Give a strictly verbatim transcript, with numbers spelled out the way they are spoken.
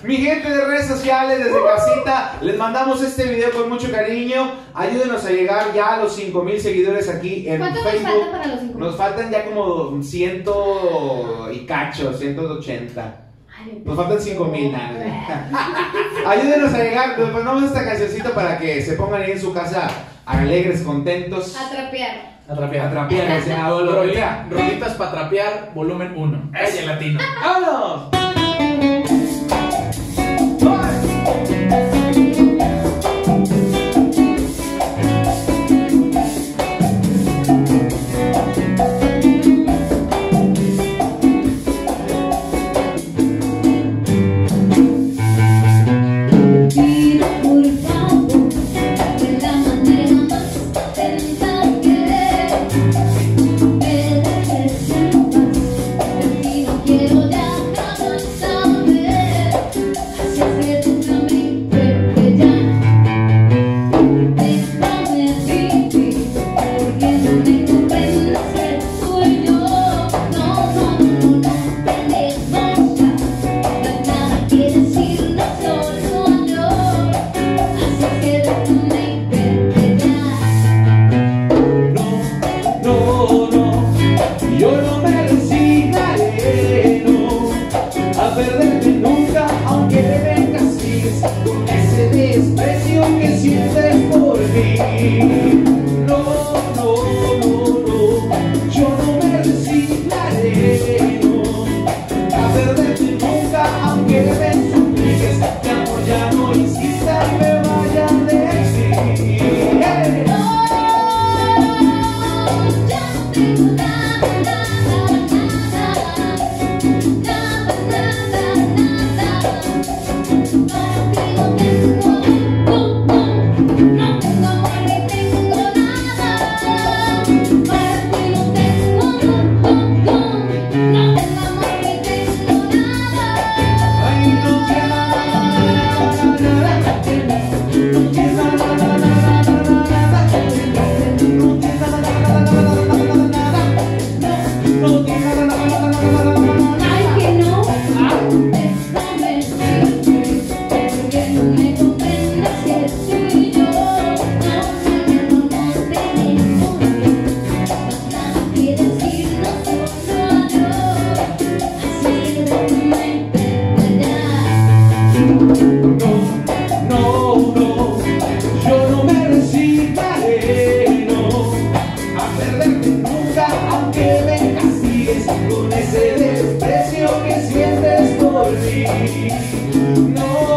Mi gente de redes sociales, desde casita, les mandamos este video con mucho cariño. Ayúdenos a llegar ya a los cinco mil seguidores aquí en ¿Cuánto Facebook. nos falta para los cinco mil? Nos faltan ya como ciento y cacho, ciento ochenta. Nos faltan cinco mil. Ayúdenos a llegar. Nos ponemos esta cancioncita para que se pongan ahí en su casa alegres, contentos. A trapear. A trapear. A trapear, o sea, a Rolita- Rolitas para trapear, volumen uno. Calle Latino. ¡Vámonos! Con ese desprecio que sientes por mí, no.